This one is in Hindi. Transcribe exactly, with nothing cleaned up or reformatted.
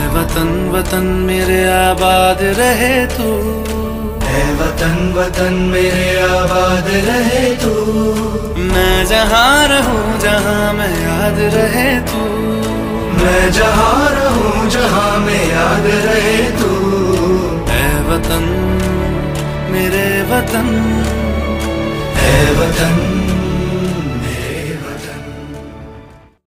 वतन वतन मेरे आबाद रहे तू, ऐ वतन वतन मेरे आबाद रहे तू। मैं जहाँ रहूं जहाँ मैं याद रहे तू, मैं जहाँ रहूं जहाँ मैं याद रहे तू। ऐ वतन मेरे वतन, ऐ वतन